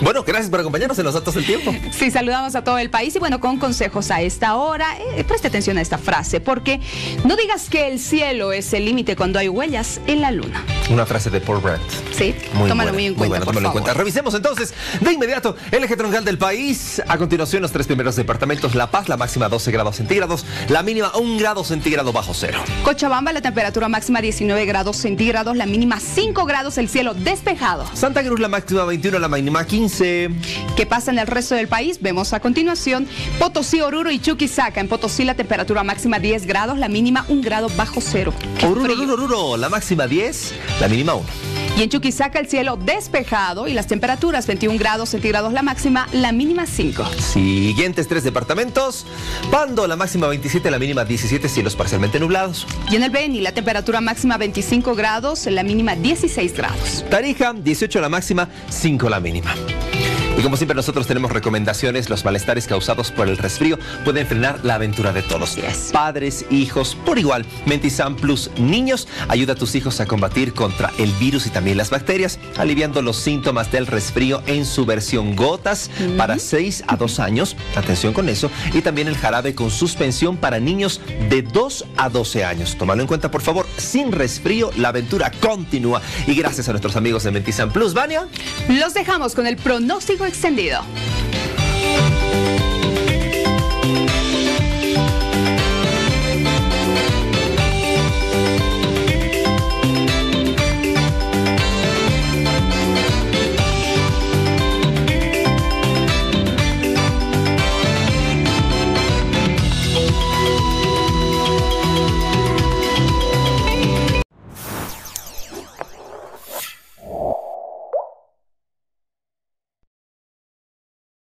Bueno, gracias por acompañarnos en los datos del tiempo. Sí, saludamos a todo el país y bueno, con consejos a esta hora, preste atención a esta frase, porque no digas que el cielo es el límite cuando hay huellas en la luna. Una frase de Paul Brandt. Sí, tómalo muy en cuenta, por favor. Revisemos entonces de inmediato el eje troncal del país. A continuación, los tres primeros departamentos. La Paz, la máxima 12 grados centígrados, la mínima 1 grado centígrado bajo cero. Cochabamba, la temperatura máxima 19 grados centígrados, la mínima 5 grados, el cielo despejado. Santa Cruz, la máxima 21, la mínima 15. ¿Qué pasa en el resto del país? Vemos a continuación. Potosí, Oruro y Chuquisaca. En Potosí, la temperatura máxima 10 grados, la mínima 1 grado bajo cero. Oruro, la máxima 10, la mínima 1. Y en Chuquisaca el cielo despejado y las temperaturas 21 grados centígrados la máxima, la mínima 5. Siguientes tres departamentos. Pando, la máxima 27, la mínima 17, cielos parcialmente nublados. Y en el Beni la temperatura máxima 25 grados, la mínima 16 grados. Tarija, 18 la máxima, 5 la mínima. Y como siempre nosotros tenemos recomendaciones, los malestares causados por el resfrío pueden frenar la aventura de todos. Yes. Padres, hijos, por igual. Mentizan Plus Niños ayuda a tus hijos a combatir contra el virus y también las bacterias, aliviando los síntomas del resfrío en su versión gotas para 6 a 2 años. Atención con eso. Y también el jarabe con suspensión para niños de 2 a 12 años. Tómalo en cuenta, por favor. Sin resfrío, la aventura continúa. Y gracias a nuestros amigos de Mentizan Plus, Vania. Los dejamos con el pronóstico extendido.